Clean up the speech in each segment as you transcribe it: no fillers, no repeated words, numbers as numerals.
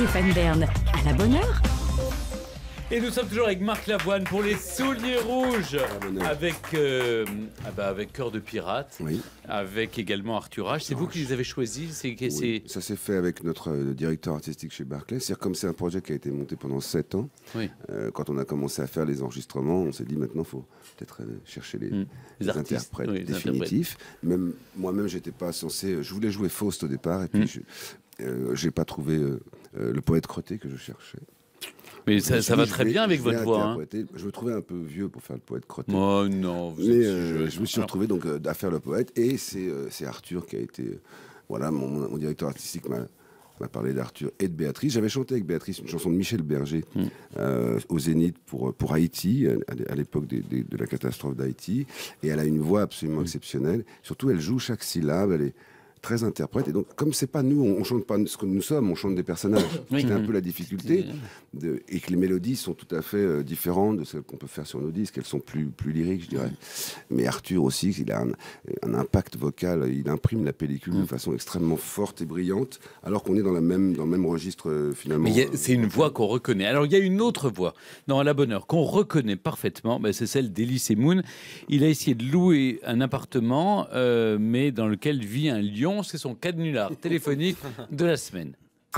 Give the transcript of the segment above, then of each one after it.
Stéphane Bern, à la bonne heure. Et nous sommes toujours avec Marc Lavoine pour les souliers rouges, avec Cœur de Pirate, oui. Avec également Arthur H. C'est vous qui les avez choisis? Oui, ça s'est fait avec notre directeur artistique chez Barclay. C'est-à-dire comme c'est un projet qui a été monté pendant 7 ans, oui. Quand on a commencé à faire les enregistrements, on s'est dit maintenant il faut peut-être chercher les interprètes définitifs. Moi-même, j'étais pas censé... Je voulais jouer Faust au départ, et puis j'ai pas trouvé le poète crotté que je cherchais. Mais ça va très bien avec votre voix. Hein. Je me trouvais un peu vieux pour faire le poète crotté. Oh non, je me suis retrouvé donc à faire le poète, et c'est Arthur qui a été... Voilà, mon directeur artistique m'a parlé d'Arthur et de Béatrice. J'avais chanté avec Béatrice une chanson de Michel Berger au Zénith pour Haïti, à l'époque de la catastrophe d'Haïti. Et elle a une voix absolument exceptionnelle. Surtout, elle joue chaque syllabe, elle est très interprète. Et donc, comme c'est pas nous, on chante pas ce que nous sommes, on chante des personnages. C'était un peu la difficulté, et que les mélodies sont tout à fait différentes de celles qu'on peut faire sur nos disques. Elles sont plus lyriques, je dirais. Mais Arthur aussi, il a un impact vocal. Il imprime la pellicule de façon extrêmement forte et brillante, alors qu'on est dans le même registre finalement. Mais c'est une voix qu'on reconnaît. Alors, il y a une autre voix dans À la bonne heure qu'on reconnaît parfaitement. C'est celle d'Elie Semoun. Il a essayé de louer un appartement, mais dans lequel vit un lion. C'est son canular téléphonique de la semaine.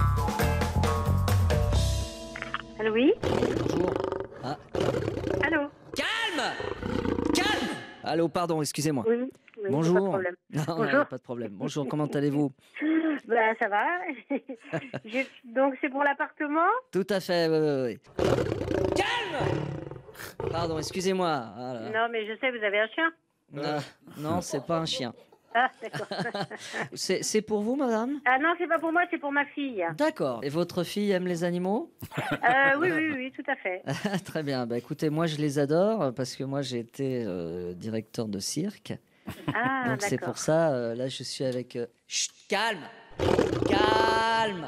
Allô, oui. Bonjour. Ah. Allô. Calme. Allô, pardon, excusez-moi. Oui, bonjour. Pas de problème. Non, bonjour. pas de problème. Bonjour, comment allez-vous? Ça va. Donc c'est pour l'appartement? Tout à fait, oui. Calme. Pardon, excusez-moi. Voilà. Non, mais je sais, vous avez un chien? Non, c'est pas un chien. Ah, d'accord. C'est pour vous, madame? Ah non, c'est pas pour moi, c'est pour ma fille. D'accord. Et votre fille aime les animaux? Oui, tout à fait. Très bien. Écoutez, moi, je les adore parce que moi, j'ai été directeur de cirque. Ah, donc c'est pour ça, là, je suis avec... Chut, calme. Calme.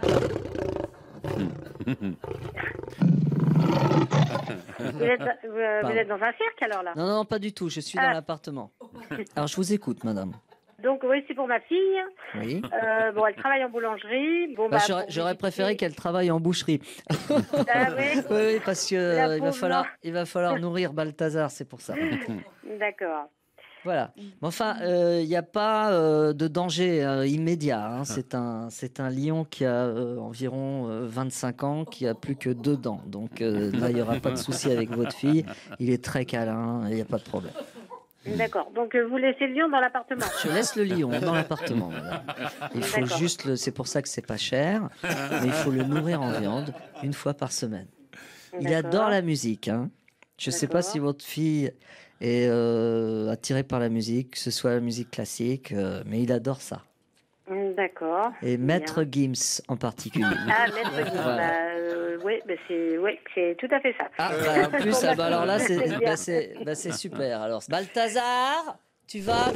Vous êtes dans un cirque, alors, là? Non, pas du tout. Je suis dans l'appartement. Alors, je vous écoute, madame. Donc oui, c'est pour ma fille. Oui. Elle travaille en boulangerie. J'aurais préféré qu'elle travaille en boucherie. Oui, parce que il va falloir nourrir Balthazar, c'est pour ça. D'accord. Voilà. Mais enfin, il n'y a pas de danger immédiat. Hein. C'est un lion qui a environ 25 ans, qui a plus que 2 dents. Donc là, il n'y aura pas de souci avec votre fille. Il est très câlin, il n'y a pas de problème. D'accord. Donc vous laissez le lion dans l'appartement? Je laisse le lion dans l'appartement, madame. Il faut juste c'est pour ça que c'est pas cher, mais il faut le nourrir en viande 1 fois par semaine. Il adore la musique. Hein. Je ne sais pas si votre fille est attirée par la musique, que ce soit la musique classique, mais il adore ça. D'accord. Et Maître Gims en particulier. Ah, Maître Gims, voilà. C'est tout à fait ça. En plus, alors là, c'est super. Alors, Balthazar, tu vas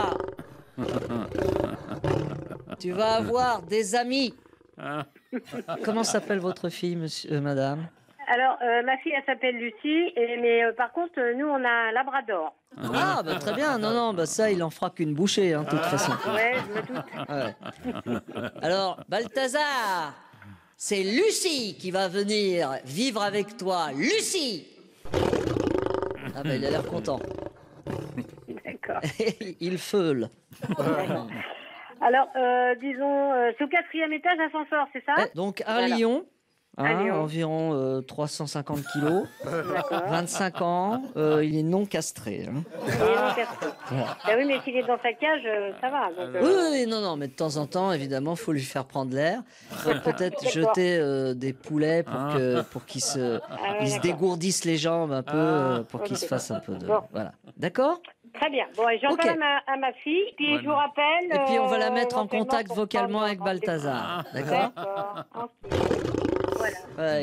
avoir des amis. Comment s'appelle votre fille, madame? Alors, ma fille, elle s'appelle Lucie, mais par contre, nous, on a un labrador. Ah, très bien. Non, ça, il en fera qu'une bouchée, hein, de toute façon. Ouais, je me doute. Ouais. Alors, Balthazar, c'est Lucie qui va venir vivre avec toi. Lucie! Ah, il a l'air content. D'accord. Il feule. Alors, disons, c'est au 4e étage, ascenseur, c'est ça? Donc, un lion. Environ 350 kilos, 25 ans, il est non castré. Hein. Il est non castré. Voilà. Oui, mais s'il est dans sa cage, ça va. Donc, Oui, non, mais de temps en temps, évidemment, il faut lui faire prendre l'air. Peut-être jeter des poulets pour qu'ils se dégourdissent les jambes un peu, pour qu'ils se fassent un peu de... Voilà. D'accord? Très bien. Bon, j'en parle à ma fille, puis je vous rappelle... Et puis on va la mettre en contact vocalement avec Balthazar. D'accord? D'accord. Voilà.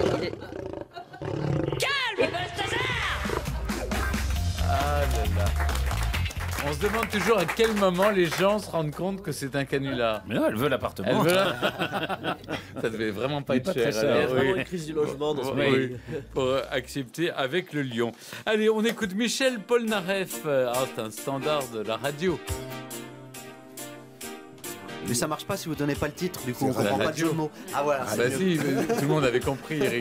Calme, Balthazar! Ah là là. On se demande toujours à quel moment les gens se rendent compte que c'est un canular. Mais non, elle veut l'appartement. Ça devait vraiment pas être cher. cher. Il y a vraiment une crise du logement dans ce pays. Pour accepter avec le lion. Allez, on écoute Michel Polnareff. C'est un standard de la radio. Mais ça marche pas si vous donnez pas le titre, du coup on C'est comprend pas le radio. jeu de mots. Ah voilà, Ah c'est bah mieux. si, tout le monde avait compris, Eric.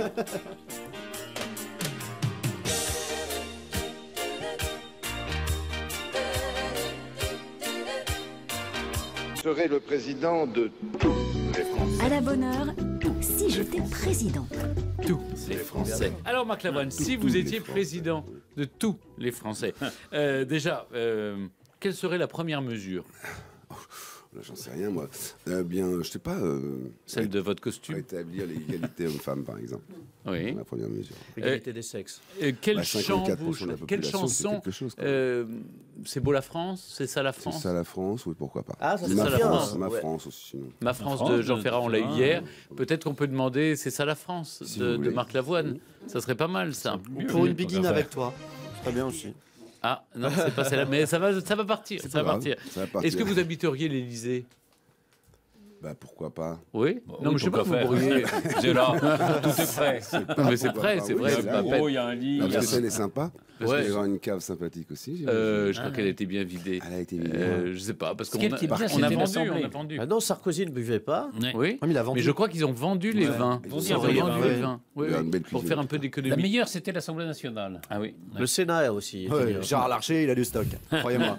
Je serai le président de tous les Français. À la bonne heure, si j'étais président. Tous les Français. Alors, Marc Lavoine, si vous étiez président de tous les Français, déjà, quelle serait la première mesure? Là, j'en sais rien, moi. Bien, je sais pas. Celle de votre costume? Rétablir l'égalité homme-femme, par exemple. Oui. La première mesure. L'égalité des sexes. Quel Bah, chant 54% vous... de la Quelle population, c'est chanson quelque chose, quand même. C'est beau la France? C'est ça la C'est France? ça la France, oui, pourquoi pas. Ah, ça, c'est ma ça, la France, France. ma Ouais. France aussi, sinon. Ma France France de Jean Ferrat, on l'a eu ah. hier. Peut-être qu'on peut demander C'est ça la France Si de vous voulez. Marc Lavoine. Ça serait pas mal, ça. Pour une biguine avec toi. Très bien aussi. Ah, non, c'est pas celle-là. Mais ça va partir. C'est Ça pas va grave, partir. ça va partir. Est-ce que vous habiteriez l'Élysée? Bah, pourquoi pas. Oui. Non, mais je sais pas, vous pourquoi pourriez. C'est là, tout est prêt. Non, mais c'est Pourquoi prêt, pas, c'est oui, vrai. c'est c'est là. pas Oh, peine. il y a un lit. Parce que elle est sympa. Parce Ouais. qu'il y aura une cave sympathique aussi. Je crois qu'elle a été bien vidée. Elle a été vidée. Je sais pas, parce Ce qu'on qui est bien, on a c'était vendu, l'Assemblée. on a vendu. Ah non, Sarkozy ne buvait pas. Oui, Ah, mais il a vendu. mais je crois qu'ils ont vendu les vins. Ils Ils ont ont vendu vendu, les ouais. vins. Oui, Il y a oui, une belle pour cuisine. faire un peu La d'économie. meilleure, c'était l'Assemblée nationale. Ah oui. Le Sénat aussi. était bien. Gérard Larcher, il a du stock, croyez-moi.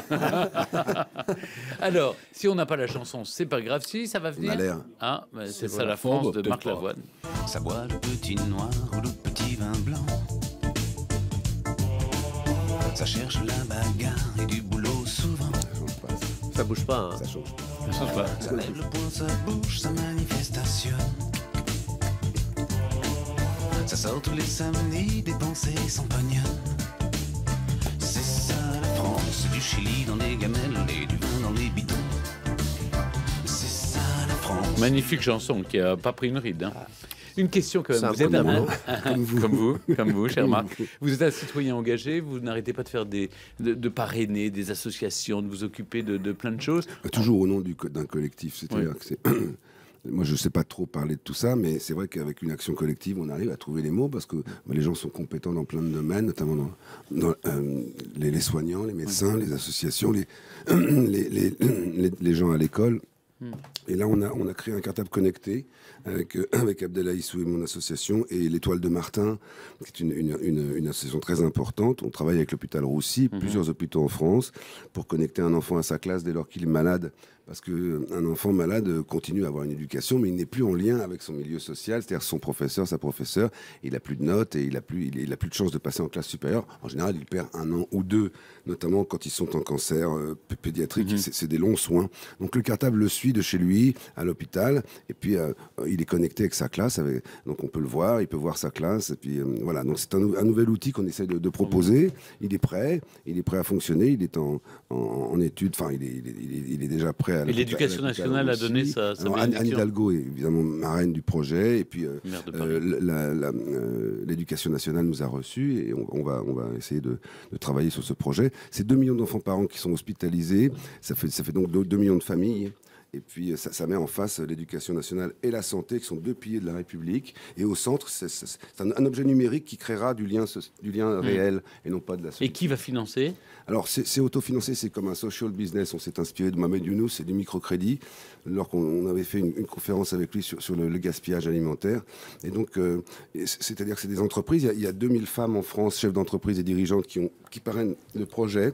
Alors, si on n'a pas la chanson, c'est pas grave. Si, ça va venir. a l'air. Ah, bah, c'est ça voilà. la France Oh, bah, de peut-être Marc pas. Lavoine. Ça boit le petit noir ou le petit vin blanc. Ça cherche la bagarre et du boulot souvent. Ça change pas. Ça bouge pas. Hein. Ça change pas. Ça lève le poing, ça bouge, ça manifestation. Ça sort tous les samedis, des pensées sans pognon. C'est ça la France, du Chili dans des gamelles et du vin dans les bidons. C'est ça la France. Magnifique chanson qui a pas pris une ride. hein. Une question quand C'est même. un Vous êtes peu d'amour. comme vous, cher Marc. Vous êtes un citoyen engagé. Vous n'arrêtez pas de faire de parrainer des associations, de vous occuper de plein de choses. Toujours au nom d'un collectif. C'est-à-dire Oui. que c'est. Moi, je ne sais pas trop parler de tout ça, mais c'est vrai qu'avec une action collective, on arrive à trouver les mots parce que les gens sont compétents dans plein de domaines, notamment dans les soignants, les médecins, les associations, les gens à l'école. Et là, on a créé un cartable connecté avec Abdallah Issou et mon association et l'Étoile de Martin, qui est une association très importante. On travaille avec l'hôpital Roussy, plusieurs hôpitaux en France, pour connecter un enfant à sa classe dès lors qu'il est malade. Parce qu'un enfant malade continue à avoir une éducation, mais il n'est plus en lien avec son milieu social, c'est-à-dire son professeur, sa professeure. Il n'a plus de notes et il n'a plus de chance de passer en classe supérieure. En général, il perd 1 an ou 2, notamment quand ils sont en cancer pédiatrique. C'est des longs soins. Donc le cartable le suit de chez lui à l'hôpital, et puis il est connecté avec sa classe. Donc on peut le voir, il peut voir sa classe. Et puis voilà. Donc c'est un nouvel outil qu'on essaie de proposer. Il est prêt à fonctionner. Il est en études. Enfin, il est déjà prêt. Et l'Éducation nationale a donné sa Alors, Anne Hidalgo est évidemment marraine du projet, et puis Maire de Paris. l'Éducation nationale nous a reçus, et on va essayer de travailler sur ce projet. C'est 2 millions d'enfants par an qui sont hospitalisés, ça fait donc 2 millions de familles. Et puis, ça met en face l'éducation nationale et la santé, qui sont 2 piliers de la République. Et au centre, c'est un objet numérique qui créera du lien réel et non pas de la solitude. Et qui va financer? Alors, c'est autofinancé, c'est comme un social business. On s'est inspiré de Mohamed Younous, c'est du microcrédit, lorsqu'on avait fait une conférence avec lui sur le gaspillage alimentaire. Et donc, c'est-à-dire que c'est des entreprises. Il y a 2000 femmes en France, chefs d'entreprise et dirigeantes, qui parrainent le projet.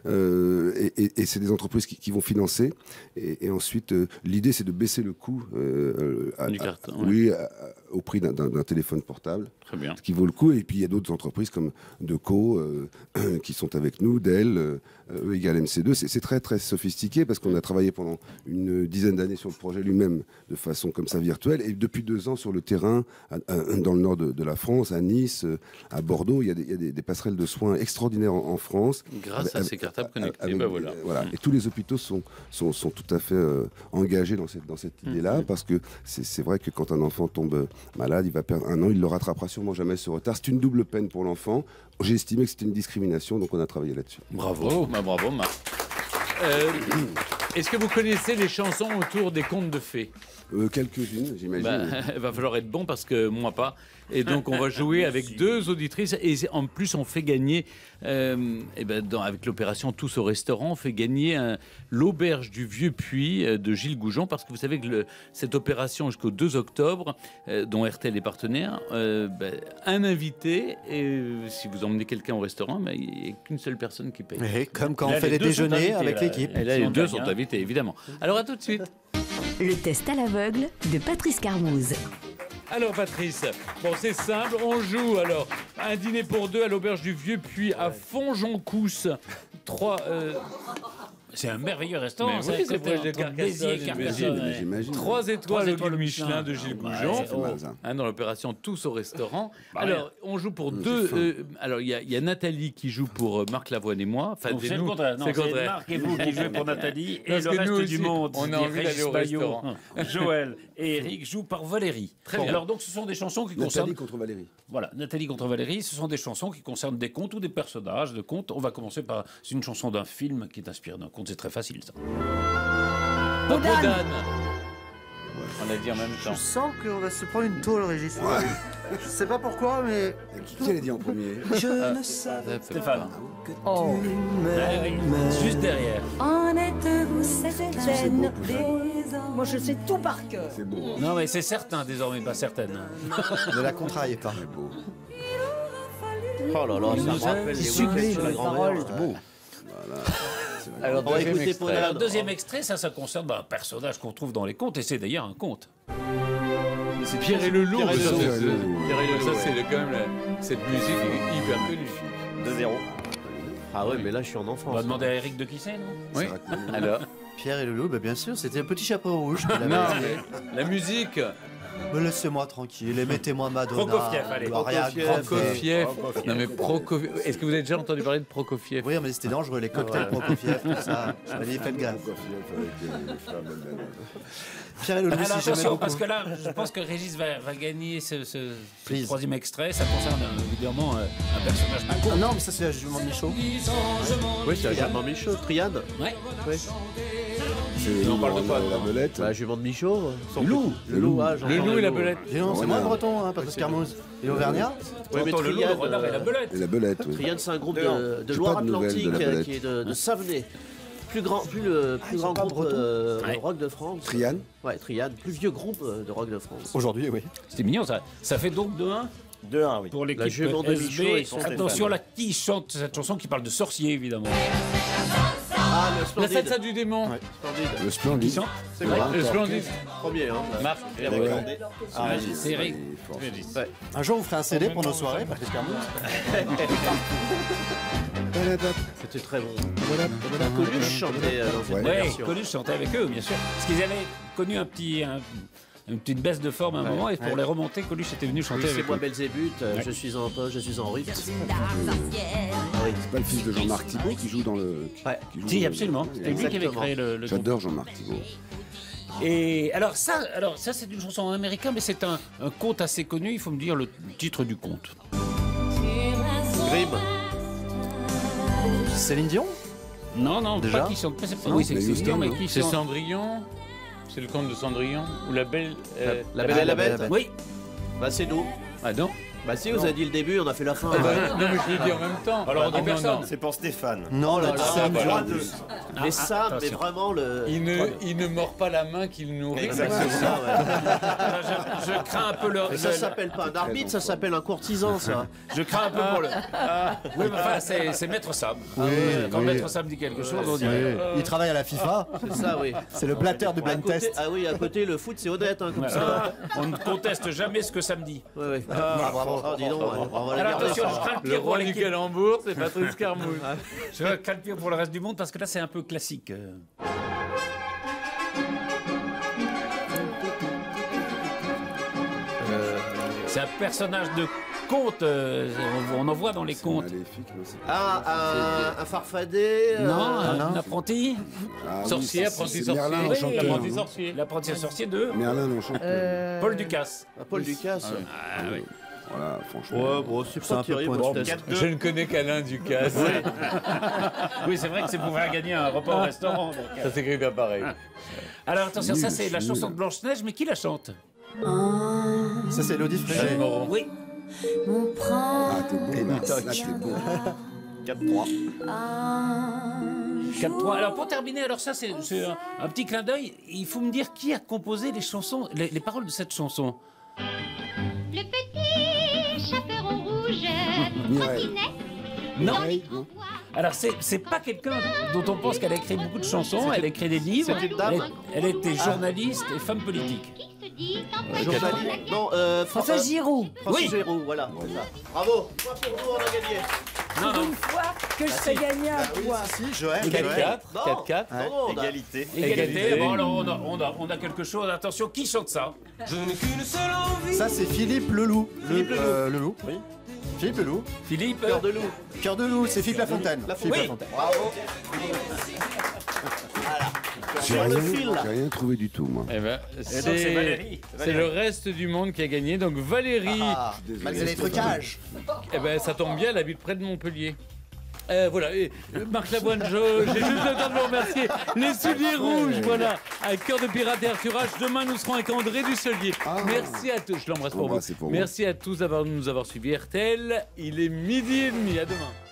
Et c'est des entreprises qui vont financer. Et ensuite, l'idée, c'est de baisser le coût Du carton, au prix d'un téléphone portable. Très bien. Ce qui vaut le coup. Et puis, il y a d'autres entreprises comme Deco qui sont avec nous, Dell, E égale MC2. C'est très, très sophistiqué parce qu'on a travaillé pendant une dizaine d'années sur le projet lui-même de façon comme ça virtuelle. Et depuis 2 ans sur le terrain, dans le nord de la France, à Nice, à Bordeaux, il y a des passerelles de soins extraordinaires en France. Grâce à ces cartables connectés. Voilà. Et tous les hôpitaux sont tout à fait engagés dans cette idée-là, parce que c'est vrai que quand un enfant tombe malade, il va perdre 1 an, il ne le rattrapera sûrement jamais ce retard. C'est une double peine pour l'enfant. J'ai estimé que c'était une discrimination, donc on a travaillé là-dessus. Bravo, bravo Marc. Est-ce que vous connaissez les chansons autour des contes de fées? Quelques-unes, j'imagine. Il va falloir être bon parce que moi pas. Et donc on va jouer avec 2 auditrices et en plus on fait gagner, avec l'opération Tous au restaurant, on fait gagner l'auberge du Vieux Puy de Gilles Goujon, parce que vous savez que cette opération jusqu'au 2 octobre, dont RTL est partenaire, un invité, et si vous emmenez quelqu'un au restaurant, il n'y a qu'une seule personne qui paye. Et comme quand on fait les déjeuners avec l'équipe. Et là les 2 sont invités, évidemment. Alors à tout de suite. Le test à l'aveugle de Patrice Carmouze. Alors Patrice, bon c'est simple, on joue alors un dîner pour 2 à l'auberge du Vieux Puy à Fonjoncousse. 3. C'est un merveilleux restaurant. Mais oui, c'est proche de Carcassonne, j'imagine. 3 étoiles au guide Michelin de Gilles Goujon, ça. dans l'opération Tous au restaurant. Alors, on joue pour 2. Alors, il y a Nathalie qui joue pour Marc Lavoine et moi. Enfin, C'est le contraire. Non, c'est Marc et vous qui jouez pour Nathalie. Et parce le que reste nous du aussi, monde, on a envie d'aller au restaurant. Joël et Eric jouent par Valérie. Très bien. Alors, donc, ce sont des chansons qui concernent. Nathalie contre Valérie. Voilà, Nathalie contre Valérie, ce sont des chansons qui concernent des contes ou des personnages de contes. On va commencer par une chanson d'un film qui est inspiré d'un conte. C'est très facile, ça. Podane. On a dit en même temps. Je sens qu'on va se prendre une tôle, Régis. Je sais pas pourquoi, mais... Qui l'a dit en premier? Je ne savais Stéphane. que Oh. Juste derrière. En êtes-vous certaine? Moi, je sais tout par cœur. C'est beau. Non, mais c'est certain désormais, pas certaine. Ne la contrariez pas. C'est beau. Oh là là, ça me rappelle les sublime, week-ends chez la les grand-mère. paroles. C'était beau. Voilà. Alors, On va deuxième écouter extrait. Podane. Alors, deuxième extrait, ça concerne un personnage qu'on trouve dans les contes, et c'est d'ailleurs un conte. C'est Pierre et le loup. Pierre et le Ça, loup. c'est- Pierre et le loup. Ça, c'est quand même cette musique est hyper connue. 2-0. Ah ouais, mais là, je suis en On enfance. va demander à Eric de qui c'est, non? Oui. Alors. Pierre et le loup, bien sûr, c'était un petit chapeau rouge. qu'il avait. Non, mais la musique. Me laissez-moi tranquille et mettez-moi Madonna. Prokofiev, allez. Je dois rien graver. Prokofiev. Non mais Prokofiev. Est-ce que vous avez déjà entendu parler de Prokofiev? Oui, mais c'était dangereux, les cocktails Prokofiev, tout ça. Je m'avais fait de gaffe. Pierre et le loup, Alors, si j'aimais attention, beaucoup. parce que là, je pense que Régis va gagner ce Please. troisième extrait. Ça concerne évidemment un personnage de Ah conte. non, mais ça, c'est la jument de Michaud. Oui, c'est la jument de Michaud. Triade. Ouais. C'est On parle de quoi, la belette. La jument de Michaud. Le loup. Le loup, ah, Le j'entends loup et la belette. Dis donc, c'est moi le breton, hein, Patrice Carmouze. Et Auvergnat. Oui, mais J'entends le loup, le Triade, renard et la belette. Et la belette, oui. Triade, c'est un groupe Non. de J'ai pas de Loire-Atlantique nouvelles de la belette. qui est de Savenay. Plus grand sont pas groupe bretons. de rock de France. Triade. Ouais, Triade. Plus vieux groupe de rock de France. Aujourd'hui, oui. C'était mignon, ça. Ça fait donc 2-1 2-1, oui. pour l'équipe La jument de Michaud SB. et son Attention, Stéphane. là, qui chante cette chanson qui parle de sorcier, évidemment. Ah, le La Splendide. salsa du démon. Splendide. Le splendide. Qui chante? C'est Ouais, quoi le splendide. Premier, hein. Marc. Ouais. Ah, C'est Eric. Un jour, vous ferez un CD pour nos soirées, Patrice Carmouze. C'était très bon. Coluche chantait dans cette Ouais. Ouais, version. Coluche chantait avec eux, bien sûr. Parce qu'ils avaient connu une petite baisse de forme à un moment, et pour les remonter, Coluche était venu chanter Oui, c'est avec moi eux. Belzébuth, je suis en poche, je suis en rythme. C'est pas le fils de Jean-Marc Thibault qui joue dans le. Ouais. qui joue Si, dans- absolument. C'était lui qui avait Exactement. créé le groupe. J'adore Jean-Marc Thibault. Et alors ça c'est une chanson en américain, mais c'est un conte assez connu. Il faut me dire le titre du conte. Grimm. Céline Dion. Non, Déjà pas qui chante. C'est pas, Non, oui, c'est mais Céline Dion, mais Houston, qui C'est chante. Cendrillon. C'est le conte de Cendrillon ou la belle. La Belle et la Bête. Oui. Bah c'est nous. Ah non. Bah si, vous avez dit le début, on a fait la fin. Non mais je l'ai dit en même temps. Alors, on dit Ah, non, personne. non. C'est pour Stéphane. Non, la là là, Sam. voilà. Ah, Mais ça, mais attention. vraiment le. Il ne mord pas la main qu'il nourrit. Exactement. C'est ça, ouais. Alors, je crains un peu le. Mais ça s'appelle pas un arbitre, ça s'appelle un courtisan, ça. Je crains un peu pour le. Oui, mais enfin, c'est Maître Sam. Quand oui. Maître Sam dit quelque chose, on dirait. Il travaille à la FIFA. C'est ça, oui. C'est le platteur du À blind côté, test. ah oui, à côté, le foot, c'est Odette, hein, comme ça. On ne conteste jamais ce que Sam dit. Ouais, ouais. bravo. Ah, dis donc, ouais. On va la Alors garder. attention, je ça. crains le Le pire pour roi du l'équipe. calembour, c'est Patrice Carmouze. Je crains le pire pour le reste du monde parce que là, c'est un peu classique. C'est un personnage de conte. On en voit dans les contes. Maléfique, non, c'est- Ah, un farfadet. Non, non. un apprenti. Ah oui, Sorcier, c'est- apprenti c'est sorcier. Merlin Oui, l'Enchanteur. L'apprenti hein. sorcier. L'apprenti sorcier de Merlin l'Enchanteur. Paul Ducasse. Paul Ducasse. Ah oui. Voilà, franchement. Ouais, bon, c'est pas terrible. Je ne connais qu'Alain Ducasse. Oui, c'est vrai que c'est pour faire gagner un repas au restaurant. Ça s'écrit bien pareil. Alors attention, ça c'est la chanson de Blanche-Neige, mais qui la chante? Ça, c'est Elodie Frégé. Oui. Ah, t'es bon. Là, t'es bon. 4-3. 4-3. Alors pour terminer, alors ça c'est un petit clin d'œil. Il faut me dire qui a composé les chansons, les paroles de cette chanson. Le petit chaperon rouge trottinait. Non. Alors c'est pas quelqu'un dont on pense qu'elle a écrit beaucoup de chansons. Elle a écrit des livres. C'est une dame. Elle était journaliste et femme politique. Journaliste. Non, François Giroud. François Giroud, voilà. C'est ça. Bravo. Point pour vous, on a gagné. Non, non. Une fois que je fais gagner un point. Si, Joël. 4-4. 4-4. Non, égalité. Égalité. Bon, alors on a quelque chose. Attention, qui chante ça? Ça, c'est Philippe Leloup. Leloup. Oui. Philippe Leloup. Philippe. Cœur de loup. Cœur de loup, c'est Philippe Lafontaine. Philippe Oui. Lafontaine. Bravo. J'ai rien trouvé du tout, moi. Eh ben, c'est Valérie. c'est le reste du monde qui a gagné. Donc Valérie, Malgré les trucages. eh ben, ça tombe bien, elle habite près de Montpellier. Voilà, et Marc Lavoine, j'ai juste le temps de vous remercier. Les souliers rouges, voilà, avec Cœur de pirate et Arthur H. Demain, nous serons avec André Dusselier. Merci à tous, je l'embrasse pour vous. C'est pour moi. Merci à tous de nous avoir suivis. RTL, il est 12h30. À demain.